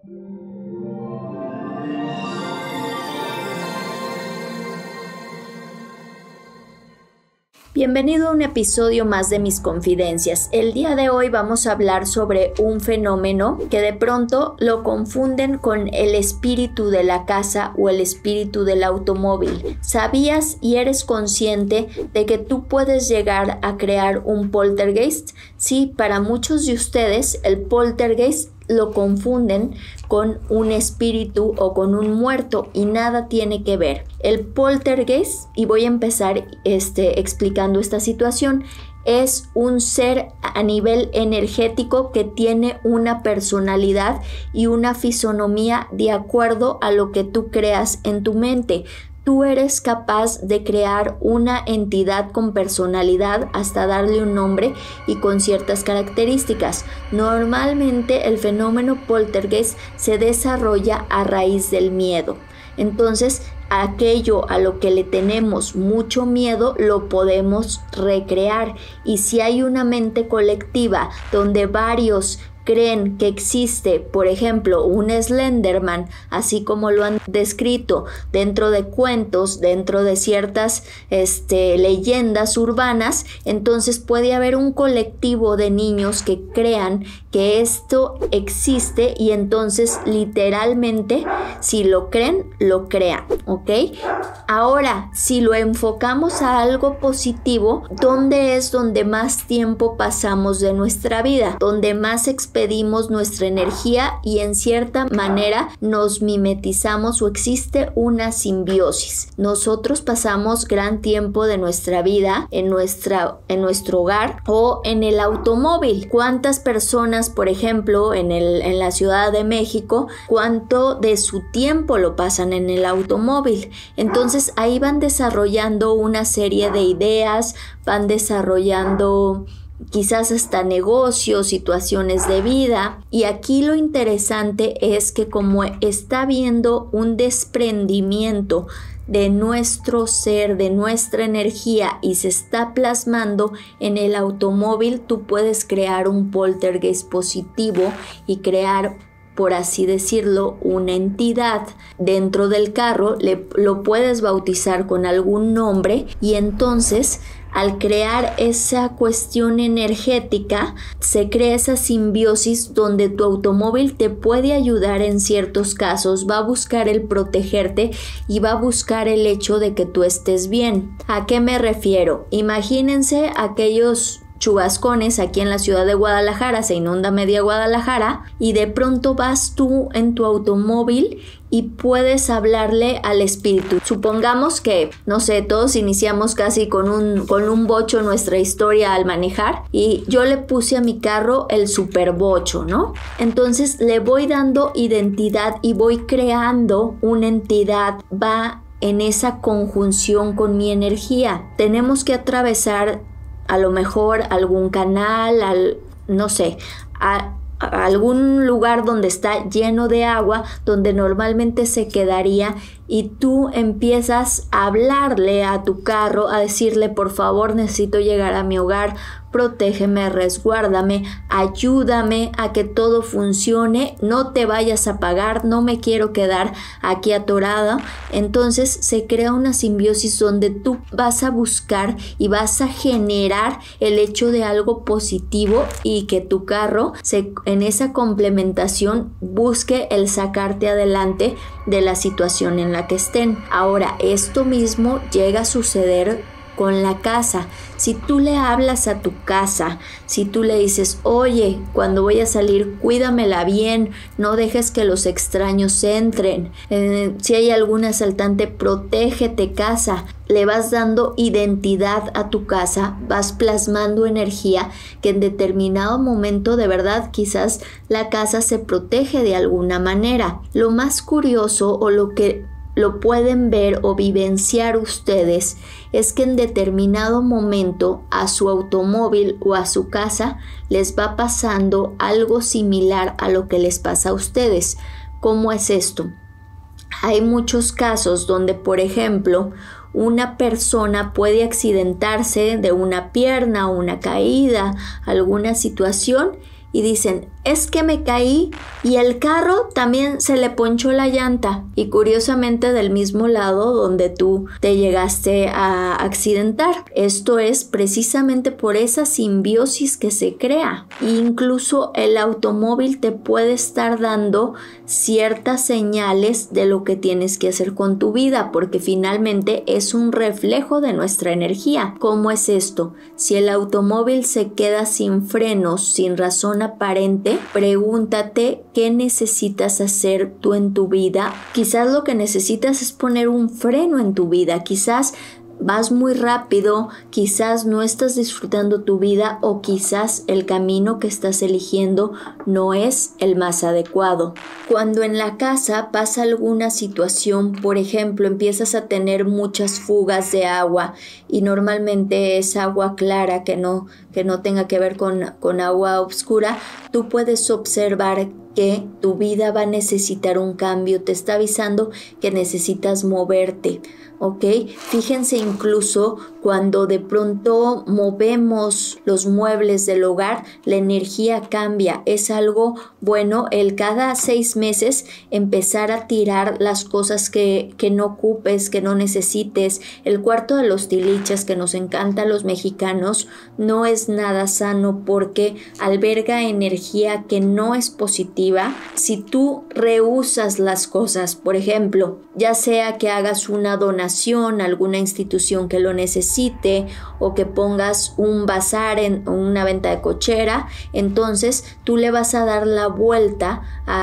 Bienvenido a un episodio más de Mis Confidencias. El día de hoy vamos a hablar sobre un fenómeno que de pronto lo confunden con el espíritu de la casa o el espíritu del automóvil. ¿Sabías y eres consciente de que tú puedes llegar a crear un poltergeist? Sí, para muchos de ustedes el poltergeist lo confunden con un espíritu o con un muerto y nada tiene que ver. El poltergeist, y voy a empezar explicando esta situación, es un ser a nivel energético que tiene una personalidad y una fisonomía de acuerdo a lo que tú creas en tu mente. Tú eres capaz de crear una entidad con personalidad hasta darle un nombre y con ciertas características. Normalmente el fenómeno poltergeist se desarrolla a raíz del miedo. Entonces, aquello a lo que le tenemos mucho miedo lo podemos recrear. Y si hay una mente colectiva donde varios creen que existe, por ejemplo, un Slenderman, así como lo han descrito dentro de cuentos, dentro de ciertas leyendas urbanas, entonces puede haber un colectivo de niños que crean que esto existe y entonces literalmente, si lo creen, lo crean, ¿ok? Ahora, si lo enfocamos a algo positivo, ¿dónde es donde más tiempo pasamos de nuestra vida? Donde más pedimos nuestra energía y en cierta manera nos mimetizamos o existe una simbiosis. Nosotros pasamos gran tiempo de nuestra vida en nuestro hogar o en el automóvil. ¿Cuántas personas, por ejemplo, en la Ciudad de México, cuánto de su tiempo lo pasan en el automóvil? Entonces ahí van desarrollando una serie de ideas, van desarrollando quizás hasta negocios, situaciones de vida. Y aquí lo interesante es que como está habiendo un desprendimiento de nuestro ser, de nuestra energía y se está plasmando en el automóvil, tú puedes crear un poltergeist positivo y crear, por así decirlo, una entidad dentro del carro. Lo puedes bautizar con algún nombre y entonces al crear esa cuestión energética se crea esa simbiosis donde tu automóvil te puede ayudar en ciertos casos, va a buscar el protegerte y va a buscar el hecho de que tú estés bien. ¿A qué me refiero? Imagínense aquellos chubascones aquí en la ciudad de Guadalajara, se inunda media Guadalajara y de pronto vas tú en tu automóvil y puedes hablarle al espíritu. Supongamos que, no sé, todos iniciamos casi con un bocho nuestra historia al manejar y yo le puse a mi carro el super bocho, ¿no? Entonces le voy dando identidad y voy creando una entidad, va en esa conjunción con mi energía. Tenemos que atravesar a lo mejor algún canal, no sé, a algún lugar donde está lleno de agua, donde normalmente se quedaría, y tú empiezas a hablarle a tu carro, a decirle: por favor, necesito llegar a mi hogar, protégeme, resguárdame, ayúdame a que todo funcione, no te vayas a apagar, no me quiero quedar aquí atorada. Entonces se crea una simbiosis donde tú vas a buscar y vas a generar el hecho de algo positivo y que tu carro en esa complementación busque el sacarte adelante de la situación en la que estén. Ahora, esto mismo llega a suceder con la casa. Si tú le hablas a tu casa, si tú le dices: oye, cuando voy a salir, cuídamela bien, no dejes que los extraños entren, si hay algún asaltante, protégete casa, le vas dando identidad a tu casa, vas plasmando energía que en determinado momento de verdad quizás la casa se protege de alguna manera. Lo más curioso o lo que lo pueden ver o vivenciar ustedes es que en determinado momento a su automóvil o a su casa les va pasando algo similar a lo que les pasa a ustedes. ¿Cómo es esto? Hay muchos casos donde, por ejemplo, una persona puede accidentarse de una pierna, una caída, alguna situación, y dicen: es que me caí y el carro también se le ponchó la llanta, y curiosamente del mismo lado donde tú te llegaste a accidentar. Esto es precisamente por esa simbiosis que se crea. Incluso el automóvil te puede estar dando ciertas señales de lo que tienes que hacer con tu vida, porque finalmente es un reflejo de nuestra energía. ¿Cómo es esto? Si el automóvil se queda sin frenos, sin razón aparente, pregúntate qué necesitas hacer tú en tu vida. Quizás lo que necesitas es poner un freno en tu vida. Quizás vas muy rápido, quizás no estás disfrutando tu vida, o quizás el camino que estás eligiendo no es el más adecuado. Cuando en la casa pasa alguna situación, por ejemplo, empiezas a tener muchas fugas de agua, y normalmente es agua clara que no tenga que ver con agua oscura, tú puedes observar que tu vida va a necesitar un cambio, te está avisando que necesitas moverte, ¿ok? Fíjense incluso cuando de pronto movemos los muebles del hogar, la energía cambia. Es algo bueno el cada 6 meses empezar a tirar las cosas que no ocupes, que no necesites. El cuarto de los tiliches, que nos encanta a los mexicanos, no es nada sano porque alberga energía que no es positiva. Si tú rehusas las cosas, por ejemplo, ya sea que hagas una donación a alguna institución que lo necesite, o que pongas un bazar en una venta de cochera, entonces tú le vas a dar la vuelta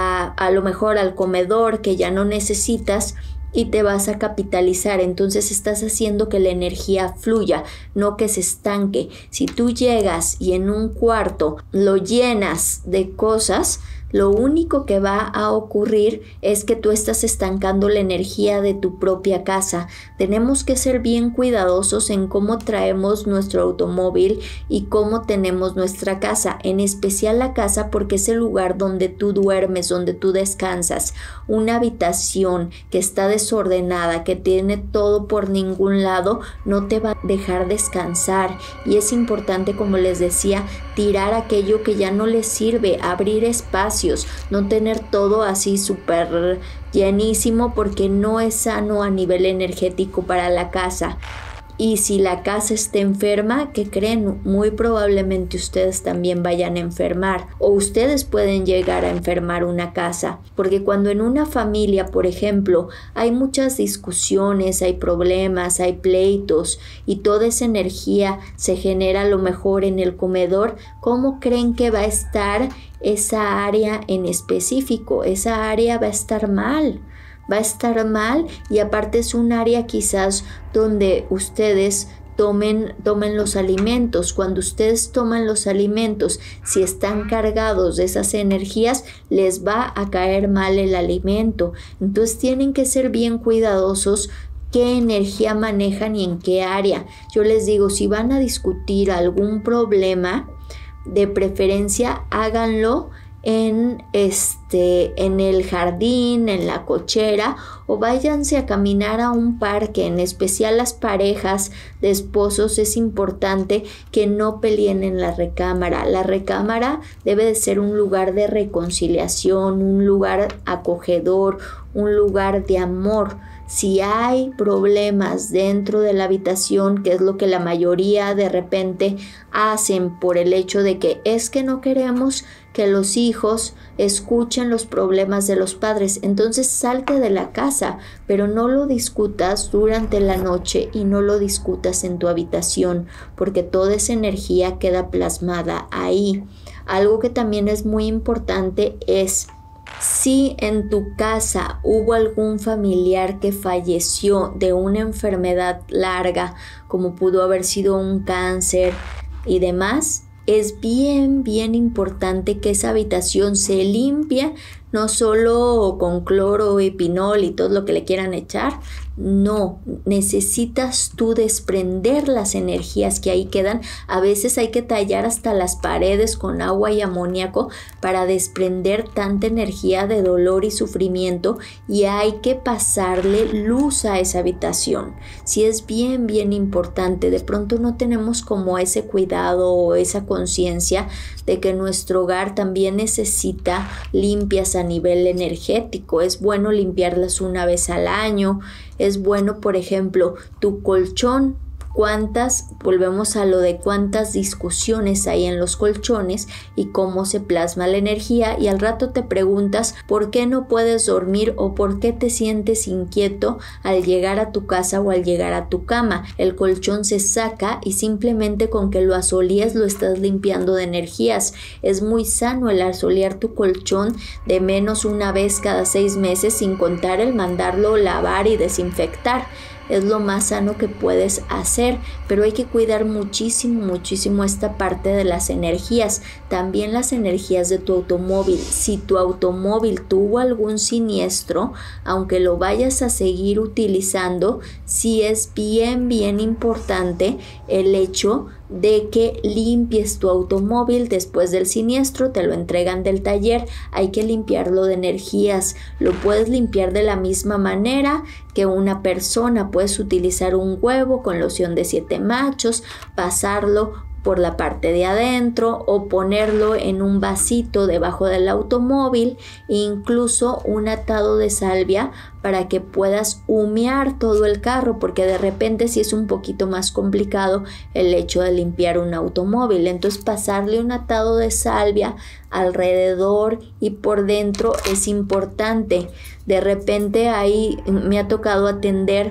a lo mejor al comedor que ya no necesitas, y te vas a capitalizar. Entonces estás haciendo que la energía fluya, no que se estanque. Si tú llegas y en un cuarto lo llenas de cosas, lo único que va a ocurrir es que tú estás estancando la energía de tu propia casa. Tenemos que ser bien cuidadosos en cómo traemos nuestro automóvil y cómo tenemos nuestra casa, en especial la casa, porque es el lugar donde tú duermes, donde tú descansas. Una habitación que está desordenada, que tiene todo por ningún lado, no te va a dejar descansar, y es importante, como les decía, tirar aquello que ya no les sirve, abrir espacios, no tener todo así súper llenísimo, porque no es sano a nivel energético para la casa. Y si la casa está enferma, ¿qué creen? Muy probablemente ustedes también vayan a enfermar, o ustedes pueden llegar a enfermar una casa, porque cuando en una familia, por ejemplo, hay muchas discusiones, hay problemas, hay pleitos, y toda esa energía se genera a lo mejor en el comedor, ¿cómo creen que va a estar esa área en específico? Esa área va a estar mal. Va a estar mal, y aparte es un área quizás donde ustedes tomen los alimentos. Cuando ustedes toman los alimentos, si están cargados de esas energías, les va a caer mal el alimento. Entonces tienen que ser bien cuidadosos qué energía manejan y en qué área. Yo les digo, si van a discutir algún problema, de preferencia háganlo en el jardín, en la cochera, o váyanse a caminar a un parque. En especial las parejas de esposos, es importante que no peleen en la recámara. La recámara debe de ser un lugar de reconciliación, un lugar acogedor, un lugar de amor. Si hay problemas dentro de la habitación, que es lo que la mayoría de repente hacen por el hecho de que es que no queremos que los hijos escuchen los problemas de los padres, entonces salte de la casa, pero no lo discutas durante la noche y no lo discutas en tu habitación, porque toda esa energía queda plasmada ahí. Algo que también es muy importante es: si en tu casa hubo algún familiar que falleció de una enfermedad larga, como pudo haber sido un cáncer y demás, es bien importante que esa habitación se limpie, no solo con cloro y pinol y todo lo que le quieran echar, No, necesitas tú desprender las energías que ahí quedan. A veces hay que tallar hasta las paredes con agua y amoníaco para desprender tanta energía de dolor y sufrimiento, y hay que pasarle luz a esa habitación. Sí, es bien importante. De pronto no tenemos como ese cuidado o esa conciencia de que nuestro hogar también necesita limpias a nivel energético. Es bueno limpiarlas una vez al año. Es bueno, por ejemplo, tu colchón. Volvemos a lo de cuántas discusiones hay en los colchones y cómo se plasma la energía, y al rato te preguntas por qué no puedes dormir o por qué te sientes inquieto al llegar a tu casa o al llegar a tu cama. El colchón se saca y simplemente con que lo asolíes lo estás limpiando de energías. Es muy sano el asolear tu colchón de menos una vez cada 6 meses, sin contar el mandarlo lavar y desinfectar. Es lo más sano que puedes hacer, pero hay que cuidar muchísimo esta parte de las energías. También las energías de tu automóvil. Si tu automóvil tuvo algún siniestro, aunque lo vayas a seguir utilizando, sí es bien importante el hecho de que limpies tu automóvil después del siniestro. Te lo entregan del taller, hay que limpiarlo de energías. Lo puedes limpiar de la misma manera que una persona. Puedes utilizar un huevo con loción de 7 machos, pasarlo por la parte de adentro o ponerlo en un vasito debajo del automóvil, incluso un atado de salvia para que puedas humear todo el carro, porque de repente sí es un poquito más complicado el hecho de limpiar un automóvil. Entonces pasarle un atado de salvia alrededor y por dentro es importante. De repente ahí me ha tocado atender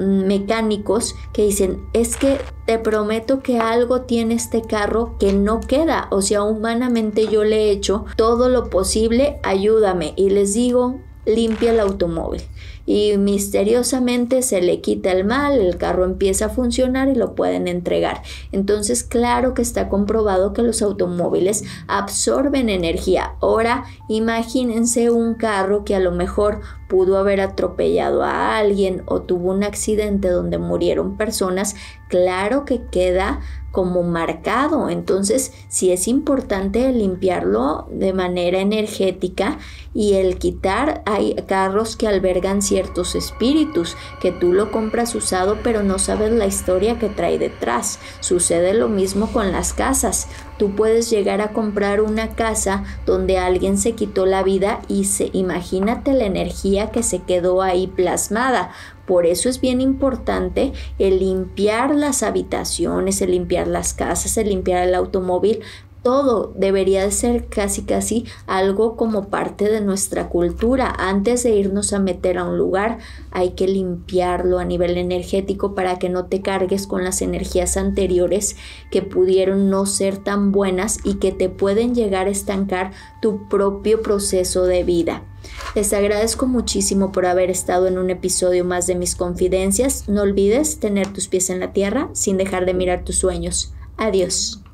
mecánicos que dicen, es que te prometo que algo tiene este carro que no queda, o sea, humanamente yo le he hecho todo lo posible, ayúdame, y les digo, limpia el automóvil, y misteriosamente se le quita el mal, el carro empieza a funcionar y lo pueden entregar. Entonces, claro que está comprobado que los automóviles absorben energía. Ahora, imagínense un carro que a lo mejor pudo haber atropellado a alguien o tuvo un accidente donde murieron personas. Claro que queda como marcado. Entonces sí es importante limpiarlo de manera energética, y el quitar, hay carros que albergan ciertos espíritus que tú lo compras usado pero no sabes la historia que trae detrás. Sucede lo mismo con las casas. Tú puedes llegar a comprar una casa donde alguien se quitó la vida y imagínate la energía que se quedó ahí plasmada. Por eso es bien importante el limpiar las habitaciones, el limpiar las casas, el limpiar el automóvil. Todo debería de ser casi algo como parte de nuestra cultura. Antes de irnos a meter a un lugar, hay que limpiarlo a nivel energético para que no te cargues con las energías anteriores que pudieron no ser tan buenas y que te pueden llegar a estancar tu propio proceso de vida. Les agradezco muchísimo por haber estado en un episodio más de Mis Confidencias. No olvides tener tus pies en la tierra sin dejar de mirar tus sueños. Adiós.